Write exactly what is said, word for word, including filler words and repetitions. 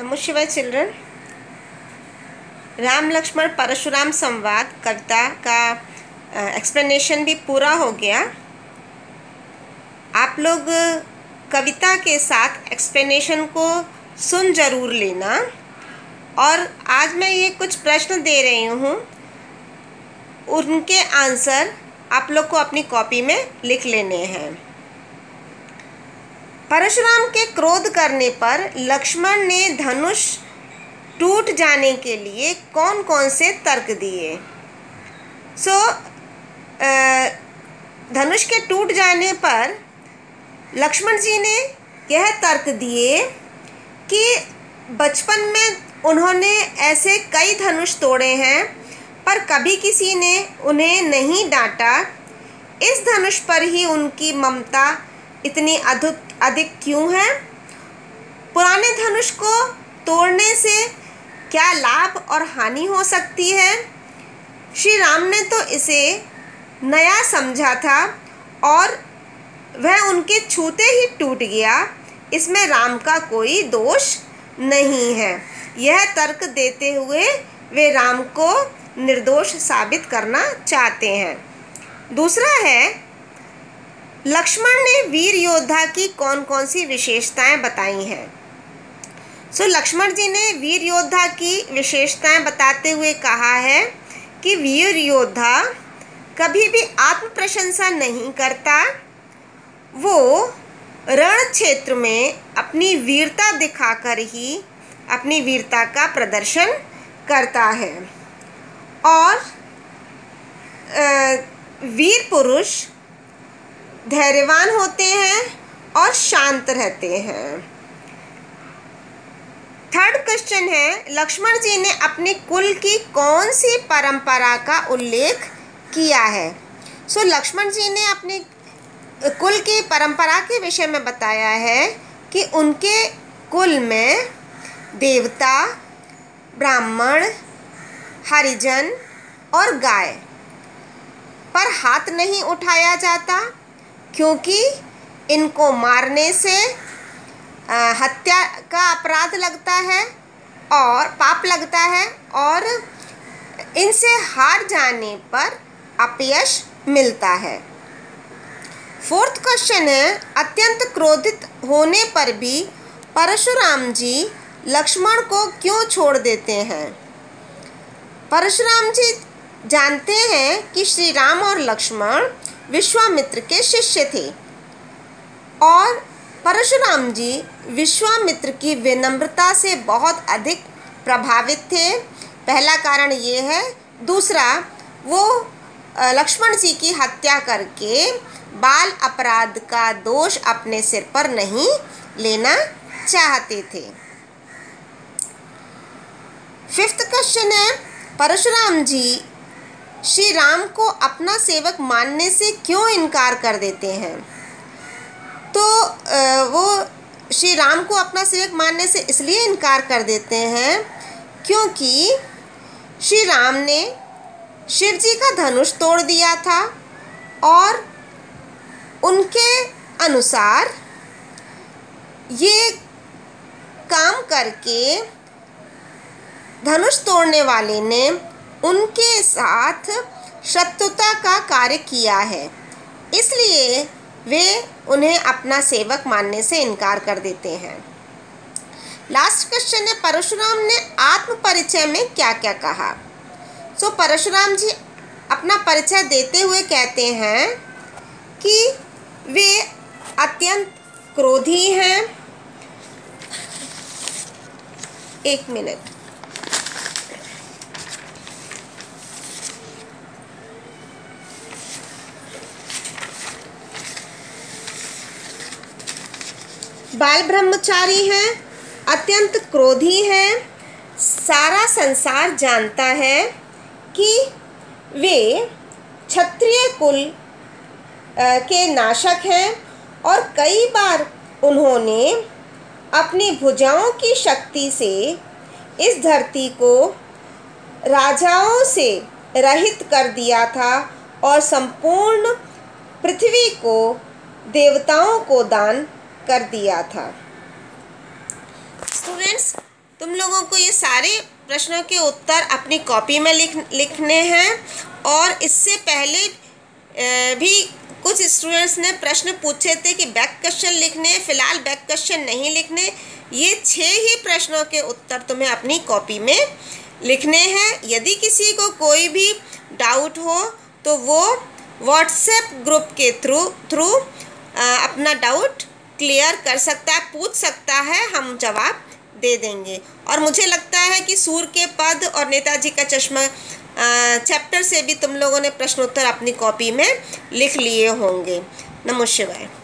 नमो शिवाय चिल्ड्रन। राम लक्ष्मण परशुराम संवाद कविता का एक्सप्लेनेशन भी पूरा हो गया। आप लोग कविता के साथ एक्सप्लेनेशन को सुन जरूर लेना। और आज मैं ये कुछ प्रश्न दे रही हूँ, उनके आंसर आप लोग को अपनी कॉपी में लिख लेने हैं। परशुराम के क्रोध करने पर लक्ष्मण ने धनुष टूट जाने के लिए कौन कौन से तर्क दिए। सो so, धनुष के टूट जाने पर लक्ष्मण जी ने यह तर्क दिए कि बचपन में उन्होंने ऐसे कई धनुष तोड़े हैं पर कभी किसी ने उन्हें नहीं डांटा। इस धनुष पर ही उनकी ममता इतनी अधिक अधिक क्यों है। पुराने धनुष को तोड़ने से क्या लाभ और हानि हो सकती है। श्री राम ने तो इसे नया समझा था और वह उनके छूते ही टूट गया। इसमें राम का कोई दोष नहीं है। यह तर्क देते हुए वे राम को निर्दोष साबित करना चाहते हैं। दूसरा है, लक्ष्मण ने वीर योद्धा की कौन कौन सी विशेषताएं बताई हैं। सो लक्ष्मण जी ने वीर योद्धा की विशेषताएं बताते हुए कहा है कि वीर योद्धा कभी भी आत्म प्रशंसा नहीं करता। वो रण क्षेत्र में अपनी वीरता दिखाकर ही अपनी वीरता का प्रदर्शन करता है। और वीर पुरुष धैर्यवान होते हैं और शांत रहते हैं। थर्ड क्वेश्चन है, लक्ष्मण जी ने अपने कुल की कौन सी परंपरा का उल्लेख किया है। सो so, लक्ष्मण जी ने अपने कुल की परंपरा के विषय में बताया है कि उनके कुल में देवता, ब्राह्मण, हरिजन और गाय पर हाथ नहीं उठाया जाता, क्योंकि इनको मारने से हत्या का अपराध लगता है और पाप लगता है और इनसे हार जाने पर अपयश मिलता है। फोर्थ क्वेश्चन है, अत्यंत क्रोधित होने पर भी परशुराम जी लक्ष्मण को क्यों छोड़ देते हैं। परशुराम जी जानते हैं कि श्री राम और लक्ष्मण विश्वामित्र के शिष्य थे और परशुराम जी विश्वामित्र की विनम्रता से बहुत अधिक प्रभावित थे। पहला कारण ये है। दूसरा, वो लक्ष्मण जी की हत्या करके बाल अपराध का दोष अपने सिर पर नहीं लेना चाहते थे। फिफ्थ क्वेश्चन है, परशुराम जी श्री राम को अपना सेवक मानने से क्यों इनकार कर देते हैं। तो वो श्री राम को अपना सेवक मानने से इसलिए इनकार कर देते हैं क्योंकि श्री राम ने शिव जी का धनुष तोड़ दिया था और उनके अनुसार ये काम करके धनुष तोड़ने वाले ने उनके साथ शत्रुता का कार्य किया है, इसलिए वे उन्हें अपना सेवक मानने से इनकार कर देते हैं। लास्ट क्वेश्चन है, परशुराम ने आत्म परिचय में क्या क्या कहा। सो so, परशुराम जी अपना परिचय देते हुए कहते हैं कि वे अत्यंत क्रोधी हैं। एक मिनट। बाल ब्रह्मचारी हैं, अत्यंत क्रोधी हैं। सारा संसार जानता है कि वे क्षत्रिय कुल के नाशक हैं और कई बार उन्होंने अपनी भुजाओं की शक्ति से इस धरती को राजाओं से रहित कर दिया था और संपूर्ण पृथ्वी को देवताओं को दान कर दिया था। स्टूडेंट्स, तुम लोगों को ये सारे प्रश्नों के उत्तर अपनी कॉपी में लिख लिखने हैं। और इससे पहले भी कुछ स्टूडेंट्स ने प्रश्न पूछे थे कि बैक क्वेश्चन लिखने, फ़िलहाल बैक क्वेश्चन नहीं लिखने। ये छः ही प्रश्नों के उत्तर तुम्हें अपनी कॉपी में लिखने हैं। यदि किसी को कोई भी डाउट हो तो वो व्हाट्सएप ग्रुप के थ्रू थ्रू अपना डाउट क्लियर कर सकता है, पूछ सकता है, हम जवाब दे देंगे। और मुझे लगता है कि सूर्य के पद और नेताजी का चश्मा चैप्टर से भी तुम लोगों ने प्रश्नोत्तर अपनी कॉपी में लिख लिए होंगे। नमो शिवाय।